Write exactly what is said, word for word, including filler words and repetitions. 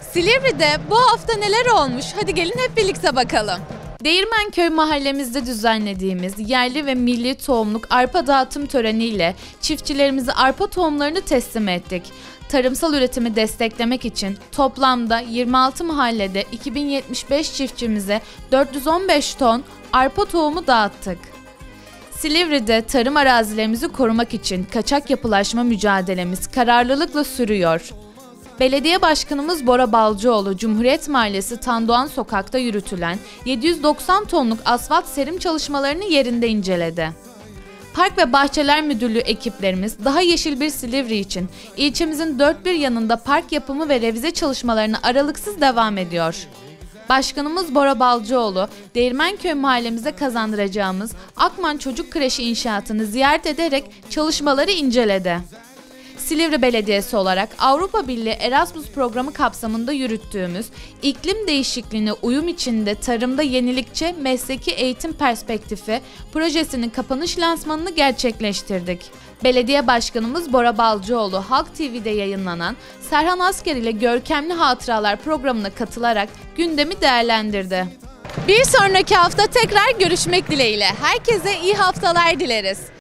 Silivri'de bu hafta neler olmuş? Hadi gelin hep birlikte bakalım. Değirmenköy mahallemizde düzenlediğimiz yerli ve milli tohumluk arpa dağıtım töreniyle çiftçilerimize arpa tohumlarını teslim ettik. Tarımsal üretimi desteklemek için toplamda yirmi altı mahallede iki bin yetmiş beş çiftçimize dört yüz on beş ton arpa tohumu dağıttık. Silivri'de tarım arazilerimizi korumak için kaçak yapılaşma mücadelemiz kararlılıkla sürüyor. Belediye Başkanımız Bora Balcıoğlu, Cumhuriyet Mahallesi Tandoğan Sokak'ta yürütülen yedi yüz doksan tonluk asfalt serim çalışmalarını yerinde inceledi. Park ve Bahçeler Müdürlüğü ekiplerimiz daha yeşil bir Silivri için ilçemizin dört bir yanında park yapımı ve revize çalışmalarına aralıksız devam ediyor. Başkanımız Bora Balcıoğlu, Değirmenköy mahallemize kazandıracağımız Akman Çocuk Kreşi inşaatını ziyaret ederek çalışmaları inceledi. Silivri Belediyesi olarak Avrupa Birliği Erasmus programı kapsamında yürüttüğümüz iklim değişikliğine uyum içinde tarımda yenilikçi mesleki eğitim perspektifi projesinin kapanış lansmanını gerçekleştirdik. Belediye Başkanımız Bora Balcıoğlu Halk T V'de yayınlanan Serhan Asker ile Görkemli Hatıralar programına katılarak gündemi değerlendirdi. Bir sonraki hafta tekrar görüşmek dileğiyle. Herkese iyi haftalar dileriz.